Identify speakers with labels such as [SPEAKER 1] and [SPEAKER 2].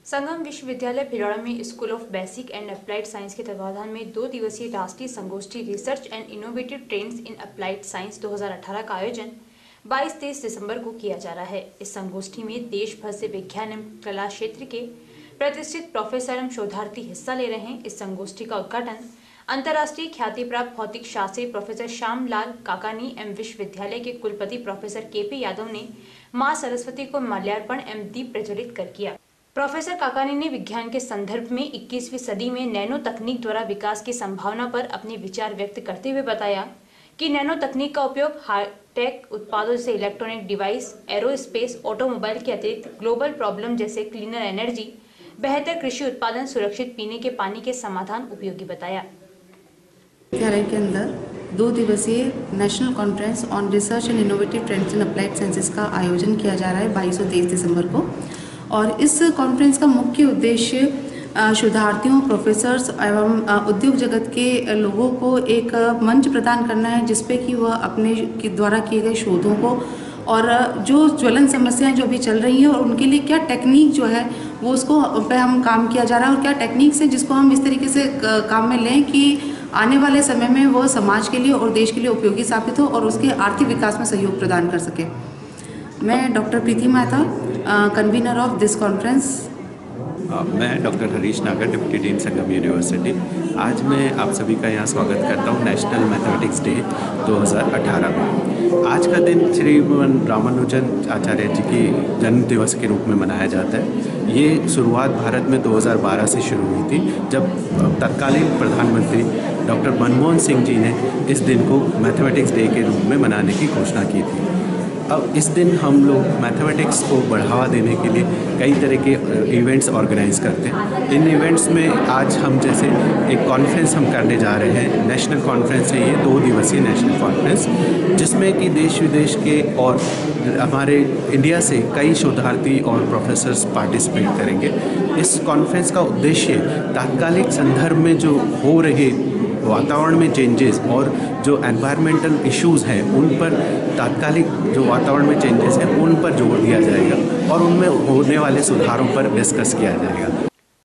[SPEAKER 1] संगम विश्वविद्यालय भिलवाड़ा में school of basic and applied science के तत्वाधान में 2 दिवसीय राष्ट्रीय संगोष्ठी research and innovative trends in applied science 2018 का आयोजन 22-23 दिसंबर को किया जा रहा है। इस संगोष्ठी में देश भर से विज्ञान एवं कला क्षेत्र के प्रतिष्ठित प्रोफेसर एवं शोधार्थी हिस्सा ले रहे हैं। इस संगोष्ठी का उद्घाटन अंतर्राष्ट्रीय ख्याति प्राप्त भौतिक शास्त्री प्रोफेसर श्यामलाल काकानी एवं विश्वविद्यालय के कुलपति प्रोफेसर के.पी. यादव ने मां सरस्वती को माल्यार्पण एवं दीप प्रज्वलित कर किया। प्रोफेसर काकानी ने विज्ञान के संदर्भ में 21वीं सदी में नैनो तकनीक द्वारा विकास की संभावना पर अपने विचार व्यक्त करते हुए बताया कि नैनो तकनीक का उपयोग हाईटेक उत्पादों जैसे इलेक्ट्रॉनिक डिवाइस, एरोस्पेस, ऑटोमोबाइल के अतिरिक्त ग्लोबल प्रॉब्लम जैसे क्लीनर एनर्जी, बेहतर कृषि उत्पादन, सुरक्षित पीने के पानी के समाधान उपयोगी बताया।
[SPEAKER 2] विद्यालय के अंदर 2 दिवसीय national conference on research and innovative trends in applied sciences का आयोजन किया जा रहा है 22 और 23 दिसंबर को। और इस कॉन्फ्रेंस का मुख्य उद्देश्य शोधार्थियों, प्रोफेसर्स एवं उद्योग जगत के लोगों को एक मंच प्रदान करना है जिसपे कि वह अपने द्वारा किए गए शोधों को और जो ज्वलन समस्याएं जो अभी चल रही हैं और उनके लिए क्या टेक्निक जो है वो उसको पे हम काम किया जा रहा है और क्या टेक्निक्स है जिसको हम इस तरीके से काम में लें कि आने वाले समय में वो समाज के लिए और देश के लिए उपयोगी साबित हो और उसके आर्थिक विकास में सहयोग प्रदान कर सके। मैं doctor Preeti Mehta, convener of this conference.
[SPEAKER 3] मैं doctor Harish Nagar, deputy dean संगम यूनिवर्सिटी। आज मैं आप सभी का यहाँ स्वागत करता हूँ नेशनल मैथमेटिक्स डे 2018 में। आज का दिन श्री रामानुजन आचार्य जी की जन्म दिवस के रूप में मनाया जाता है। ये शुरुआत भारत में 2012 से शुरू हुई थी जब तत्कालीन प्रधानमंत्री डॉक्टर मनमोहन सिंह जी ने इस दिन को मैथमेटिक्स डे के रूप में मनाने की घोषणा की थी। अब इस दिन हम लोग मैथमेटिक्स को बढ़ावा देने के लिए कई तरह के इवेंट्स ऑर्गेनाइज करते हैं। इन इवेंट्स में आज हम जैसे एक कॉन्फ्रेंस हम करने जा रहे हैं, नेशनल कॉन्फ्रेंस है ये, 2 दिवसीय नेशनल कॉन्फ्रेंस, जिसमें कि देश विदेश के और हमारे इंडिया से कई शोधार्थी और प्रोफेसर्स पार्टिसिपेट करेंगे। इस कॉन्फ्रेंस का उद्देश्य तात्कालिक संदर्भ में जो हो रहे वातावरण में चेंजेस और जो एनवायरमेंटल इश्यूज़ हैं उन पर तात्कालिक जो वातावरण में चेंजेस हैं उन पर जोर दिया जाएगा और उनमें होने वाले सुधारों पर डिस्कस किया जाएगा।